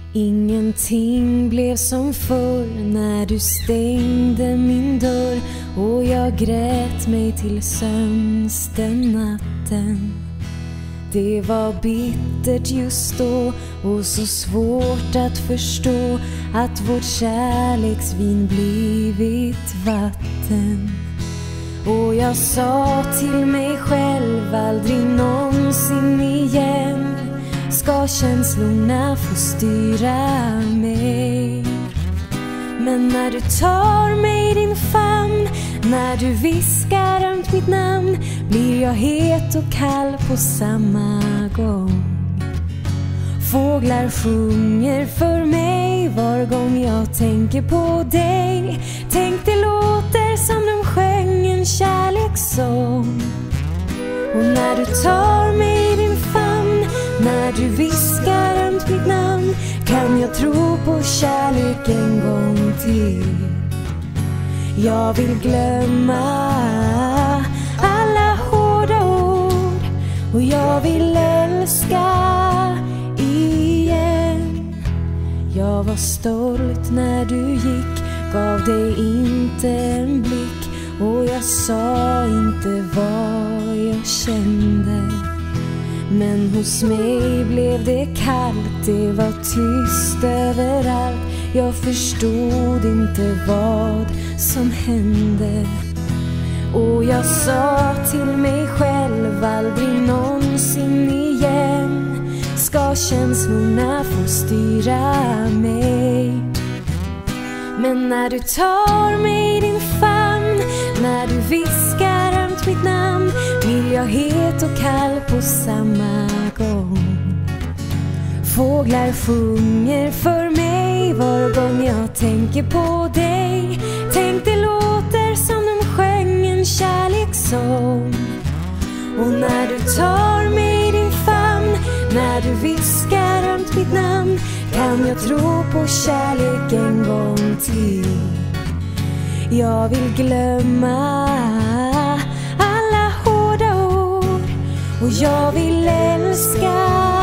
Ingenting blev som förr när du stängde min dörr och jag grät mig till sömns den natten. Det var bittert just då och så svårt att förstå att vårt kärleksvin blivit vatten. Och jag sa till mig själv, aldrig någonsin igen ska känslorna få styra mig. Men när du tar mig i din famn, när du viskar ömt mitt namn, blir jag het och kall på samma gång. Fåglar sjunger för mig var gång jag tänker på dig. Tänk, det låter som de sjöng en kärlekssång. Och när du tar mig i din famn, när du viskar ömt mitt namn, kan jag tro på kärlek en gång till. Jag vill glömma alla hårda ord och jag vill älska igen. Jag var stolt när du gick, gav dig inte en blick och jag sa inte vad jag kände. Men hos mig blev det kallt, det var tyst överallt. Jag förstod inte vad som hände. Och jag sa till mig själv, aldrig någonsin igen ska känslorna få styra mig. Men när du tar mig i din famn, när du viskar ömt mitt namn, blir jag het och kall på samma gång. Fåglar sjunger för mig var gång jag tänker på dig. Tänk, det låter som de sjöng en kärlekssång. Och när du tar mig i din famn, när du viskar ömt mitt namn, kan jag tro på kärlek en gång till. Jag vill glömma alla hårda ord och jag vill älska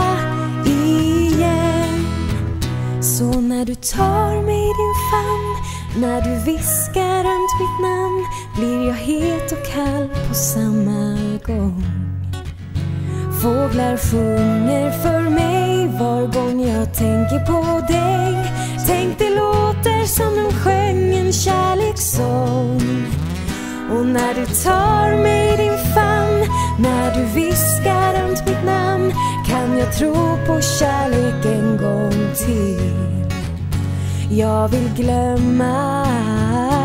igen. Så när du tar mig i din famn, när du viskar ömt mitt namn, blir jag het och kall på samma gång. Fåglar sjunger för mig var gång jag tänker på dig. Tänk, det låter som de sjöng en kärlekssång. Och när du tar mig i din famn, när du viskar ömt mitt namn, kan jag tro på kärlek en gång till. Jag vill glömma